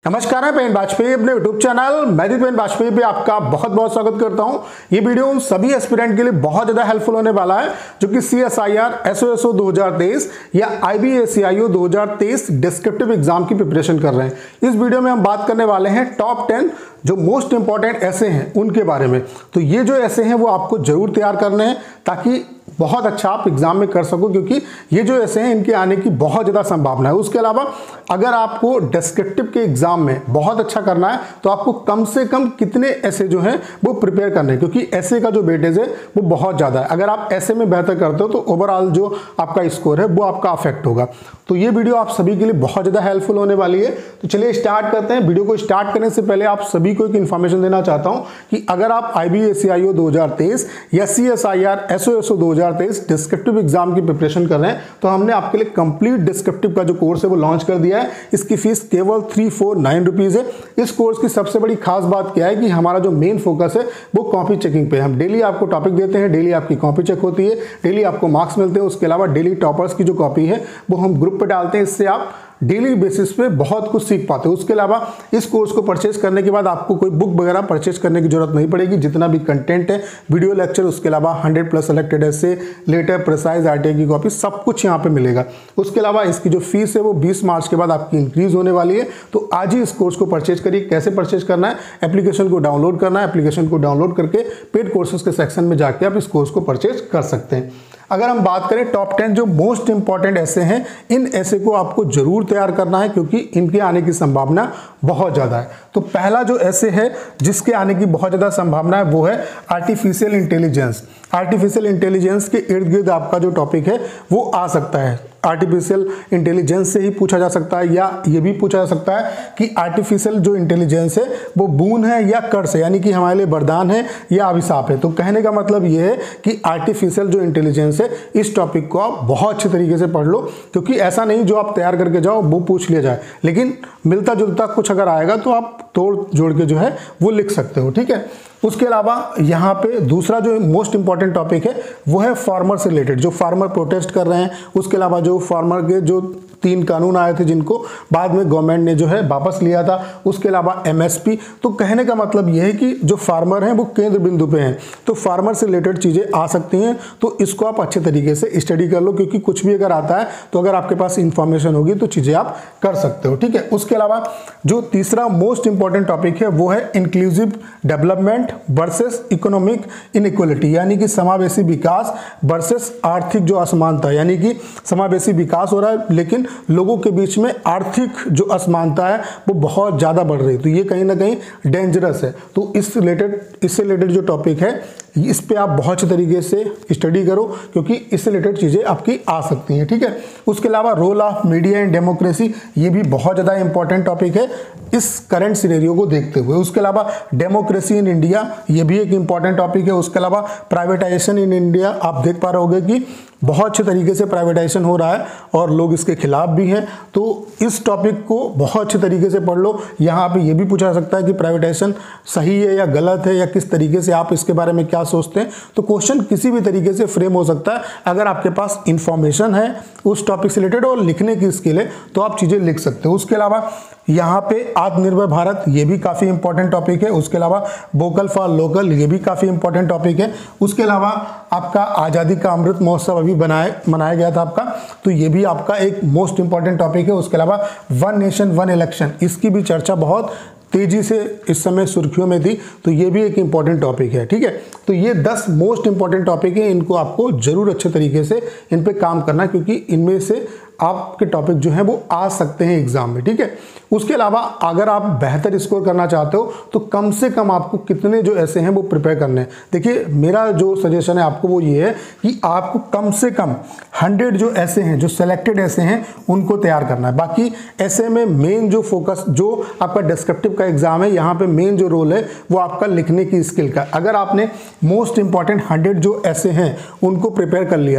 नमस्कार, मैं पेन वाजपेयी अपने YouTube channel magic pen Vajpayee पे आपका बहुत बहुत स्वागत करता हूं। ये वीडियो उन सभी एस्पिरेंट के लिए बहुत ज़्यादा हेल्पफुल होने वाला है जो कि CSIR SOSO 2023 या IBACIO 2023 डिस्क्रिप्टिव एग्जाम की प्रिपरेशन कर रहे हैं। इस वीडियो में हम बात करने वाले हैं टॉप 10 जो मोस्ट इंपॉर्टेंट ऐसे हैं उनके बारे में। तो ये जो ऐसे हैं वो आपको जरूर तैयार करने हैं ताकि बहुत अच्छा आप एग्जाम में कर सको, क्योंकि ये जो ऐसे हैं इनके आने की बहुत ज़्यादा संभावना है। उसके अलावा अगर आपको डिस्क्रिप्टिव के एग्जाम में बहुत अच्छा करना है तो आपको कम से कम कितने ऐसे जो हैं वो प्रिपेयर करने हैं, क्योंकि ऐसे का जो वेटेज है वो बहुत ज़्यादा है। अगर आप ऐसे में बेहतर करते हो तो ओवरऑल जो आपका स्कोर है वो आपका अफेक्ट होगा। तो ये वीडियो आप सभी के लिए बहुत ज़्यादा हेल्पफुल होने वाली है। तो चलिए स्टार्ट करते हैं। वीडियो को स्टार्ट करने से पहले आप सभी को एक इन्फॉर्मेशन देना चाहता हूँ कि अगर आप IBACIO 2023 या CSIR SOSO 2023 डिस्क्रिप्टिव एग्जाम की प्रिपरेशन कर रहे हैं तो हमने आपके लिए कंप्लीट डिस्क्रिप्टिव का जो कोर्स है वो लॉन्च कर दिया है। इसकी फीस केवल 349 रुपीज़ है। इस कोर्स की सबसे बड़ी खास बात क्या है कि हमारा जो मेन फोकस है वो कॉपी चेकिंग पे। हम डेली आपको टॉपिक देते हैं, डेली आपकी कॉपी चेक होती है, डेली आपको मार्क्स मिलते हैं। उसके अलावा डेली टॉपर्स की जो कॉपी है वो हम ग्रुप पे डालते हैं। इससे आप डेली बेसिस पे बहुत कुछ सीख पाते हो। उसके अलावा इस कोर्स को परचेज करने के बाद आपको कोई बुक वगैरह परचेज करने की जरूरत नहीं पड़ेगी। जितना भी कंटेंट है, वीडियो लेक्चर, उसके अलावा 100+ सेलेक्टेड ऐसे, लेटर, प्रिसाइज, RTA की कॉपी, सब कुछ यहाँ पे मिलेगा। उसके अलावा इसकी जो फीस है वो 20 मार्च के बाद आपकी इंक्रीज होने वाली है। तो आज ही इस कोर्स को परचेज करिए। कैसे परचेज करना है? एप्लीकेशन को डाउनलोड करना है। एप्लीकेशन को डाउनलोड करके पेड कोर्सेज के सेक्शन में जाके आप इस कोर्स को परचेज कर सकते हैं। अगर हम बात करें टॉप 10 जो मोस्ट इंपॉर्टेंट ऐसे हैं, इन ऐसे को आपको जरूर तैयार करना है क्योंकि इनके आने की संभावना बहुत ज़्यादा है। तो पहला जो ऐसे है जिसके आने की बहुत ज़्यादा संभावना है वो है आर्टिफिशियल इंटेलिजेंस। आर्टिफिशियल इंटेलिजेंस के इर्द गिर्द आपका जो टॉपिक है वो आ सकता है। आर्टिफिशियल इंटेलिजेंस से ही पूछा जा सकता है या ये भी पूछा जा सकता है कि आर्टिफिशियल जो इंटेलिजेंस है वो बून है या कर्स है, यानी कि हमारे लिए वरदान है या अभिशाप है। तो कहने का मतलब ये है कि आर्टिफिशियल जो इंटेलिजेंस है इस टॉपिक को आप बहुत अच्छे तरीके से पढ़ लो, क्योंकि ऐसा नहीं जो आप तैयार करके जाओ वो पूछ लिया जाए, लेकिन मिलता जुलता कुछ अगर आएगा तो आप तोड़ जोड़ के जो है वो लिख सकते हो। ठीक है। उसके अलावा यहाँ पे दूसरा जो मोस्ट इंपॉर्टेंट टॉपिक है वो है फार्मर से रिलेटेड, जो फार्मर प्रोटेस्ट कर रहे हैं। उसके अलावा जो फार्मर के जो 3 कानून आए थे जिनको बाद में गवर्नमेंट ने जो है वापस लिया था। उसके अलावा MSP। तो कहने का मतलब ये है कि जो फार्मर हैं वो केंद्र बिंदु पे हैं, तो फार्मर से रिलेटेड चीज़ें आ सकती हैं। तो इसको आप अच्छे तरीके से स्टडी कर लो, क्योंकि कुछ भी अगर आता है तो अगर आपके पास इंफॉर्मेशन होगी तो चीज़ें आप कर सकते हो। ठीक है। उसके अलावा जो तीसरा मोस्ट इंपॉर्टेंट टॉपिक है वो है inclusive development versus economic inequality, यानी कि समावेशी विकास वर्सेस आर्थिक जो असमानता। यानी कि समावेशी विकास हो रहा है लेकिन लोगों के बीच में आर्थिक जो असमानता है वो बहुत ज़्यादा बढ़ रही है। तो ये कहीं ना कहीं डेंजरस है। तो इससे रिलेटेड जो टॉपिक है इस पे आप बहुत अच्छे तरीके से स्टडी करो, क्योंकि इससे रिलेटेड चीज़ें आपकी आ सकती हैं। ठीक है। उसके अलावा role of media in democracy, ये भी बहुत ज़्यादा इंपॉर्टेंट टॉपिक है इस करंट सिनेरियो को देखते हुए। उसके अलावा डेमोक्रेसी इन इंडिया, ये भी एक इंपॉर्टेंट टॉपिक है। उसके अलावा प्राइवेटाइजेशन इन इंडिया, आप देख पा रहे होंगे कि बहुत अच्छे तरीके से प्राइवेटाइजेशन हो रहा है और लोग इसके खिलाफ भी हैं। तो इस टॉपिक को बहुत अच्छे तरीके से पढ़ लो। यहाँ पे ये भी पूछा जा सकता है कि प्राइवेटाइजेशन सही है या गलत है, या किस तरीके से आप इसके बारे में क्या सोचते हैं। तो क्वेश्चन किसी भी तरीके से फ्रेम हो सकता है। अगर आपके पास इंफॉर्मेशन है उस टॉपिक से रिलेटेड और लिखने की स्किल है तो आप चीज़ें लिख सकते हो। उसके अलावा यहाँ पे आत्मनिर्भर भारत, ये भी काफ़ी इंपॉर्टेंट टॉपिक है। उसके अलावा वोकल फॉर लोकल, ये भी काफ़ी इंपॉर्टेंट टॉपिक है। उसके अलावा आपका आज़ादी का अमृत महोत्सव अभी मनाया गया था आपका, तो ये भी आपका एक मोस्ट इंपॉर्टेंट टॉपिक है। उसके अलावा 1 नेशन 1 इलेक्शन, इसकी भी चर्चा बहुत तेजी से इस समय सुर्खियों में थी, तो ये भी एक इंपॉर्टेंट टॉपिक है। ठीक है। तो ये 10 मोस्ट इंपॉर्टेंट टॉपिक है, इनको आपको जरूर अच्छे तरीके से इन पे काम करना, क्योंकि इनमें से आपके टॉपिक जो है वो आ सकते हैं एग्जाम में। ठीक है। उसके अलावा अगर आप बेहतर स्कोर करना चाहते हो तो कम से कम आपको कितने जो ऐसे हैं वो प्रिपेयर करने हैं। देखिए, मेरा जो सजेशन है आपको वो ये है कि आपको कम से कम 100 जो ऐसे हैं, जो सेलेक्टेड ऐसे हैं, उनको तैयार करना है। बाकी ऐसे में मेन जो फोकस, जो आपका डिस्क्रिप्टिव का एग्जाम है, यहाँ पे मेन जो रोल है वो आपका लिखने की स्किल का। अगर आपने मोस्ट इंपॉर्टेंट 100 जो ऐसे हैं उनको प्रिपेयर कर लिया,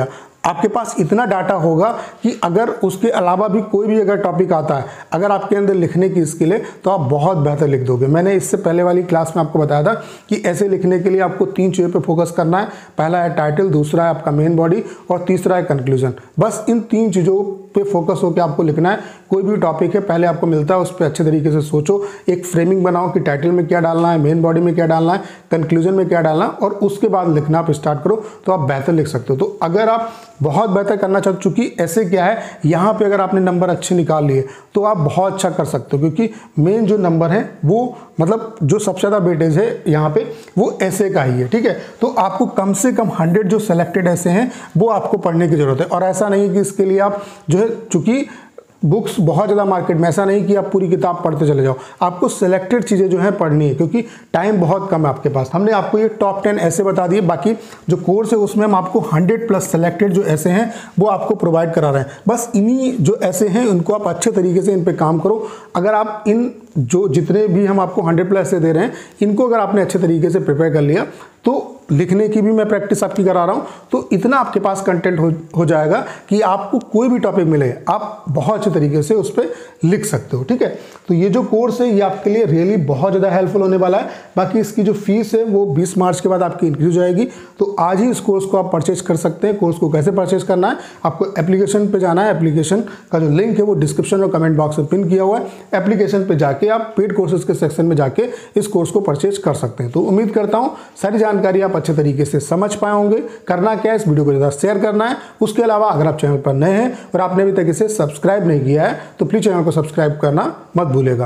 आपके पास इतना डाटा होगा कि अगर उसके अलावा भी कोई भी अगर टॉपिक आता है, अगर आपके अंदर लिखने की स्किल है तो आप बहुत बेहतर लिख दोगे। मैंने इससे पहले वाली क्लास में आपको बताया था कि ऐसे लिखने के लिए आपको 3 चीज़ों पे फोकस करना है। पहला है टाइटल, दूसरा है आपका मेन बॉडी और तीसरा है कंक्लूजन। बस इन 3 चीज़ों पे फोकस होकर आपको लिखना है। कोई भी टॉपिक है पहले आपको मिलता है, उस पर अच्छे तरीके से सोचो, एक फ्रेमिंग बनाओ कि टाइटल में क्या डालना है, मेन बॉडी में क्या डालना है, कंक्लूजन में क्या डालना है, और उसके बाद लिखना आप स्टार्ट करो तो आप बेहतर लिख सकते हो। तो अगर आप बहुत बेहतर करना चाहते हो, चूंकि ऐसे क्या है, यहाँ पे अगर आपने नंबर अच्छे निकाल लिए तो आप बहुत अच्छा कर सकते हो, क्योंकि मेन जो नंबर है वो मतलब जो सबसे ज़्यादा वेटेज है यहाँ पे वो ऐसे का ही है, ठीक है। तो आपको कम से कम 100 जो सेलेक्टेड ऐसे हैं वो आपको पढ़ने की जरूरत है। और ऐसा नहीं कि इसके लिए आप जो है, चूंकि बुक्स बहुत ज़्यादा मार्केट में, ऐसा नहीं कि आप पूरी किताब पढ़ते चले जाओ, आपको सिलेक्टेड चीज़ें जो है पढ़नी है, क्योंकि टाइम बहुत कम है आपके पास। हमने आपको ये टॉप 10 ऐसे बता दिए, बाकी जो कोर्स है उसमें हम आपको 100+ सेलेक्टेड जो ऐसे हैं वो आपको प्रोवाइड करा रहे हैं। बस इन्हीं जो ऐसे हैं उनको आप अच्छे तरीके से इन पे काम करो। अगर आप इन जो जितने भी हम आपको 100+ ऐसे दे रहे हैं, इनको अगर आपने अच्छे तरीके से प्रिपेयर कर लिया तो लिखने की भी मैं प्रैक्टिस आपकी करा रहा हूं, तो इतना आपके पास कंटेंट हो जाएगा कि आपको कोई भी टॉपिक मिले आप बहुत अच्छे तरीके से उस पर लिख सकते हो, ठीक है। तो ये जो कोर्स है ये आपके लिए रियली बहुत ज़्यादा हेल्पफुल होने वाला है। बाकी इसकी जो फीस है वो 20 मार्च के बाद आपकी इंक्रीज हो जाएगी, तो आज ही इस कोर्स को आप परचेज कर सकते हैं। कोर्स को कैसे परचेज करना है, आपको एप्लीकेशन पे जाना है। एप्लीकेशन का जो लिंक है वो डिस्क्रिप्शन और कमेंट बॉक्स में पिन किया हुआ है। एप्लीकेशन पे जाके आप पेड कोर्सेज के सेक्शन में जाके इस कोर्स को परचेज कर सकते हैं। तो उम्मीद करता हूँ सारी जानकारी आप अच्छे तरीके से समझ पाए होंगे। करना क्या है, इस वीडियो को ज़्यादा शेयर करना है। उसके अलावा अगर आप चैनल पर नए हैं और आपने अभी तक इसे सब्सक्राइब नहीं किया है तो प्लीज़ चैनल को सब्सक्राइब करना मत भूलिएगा।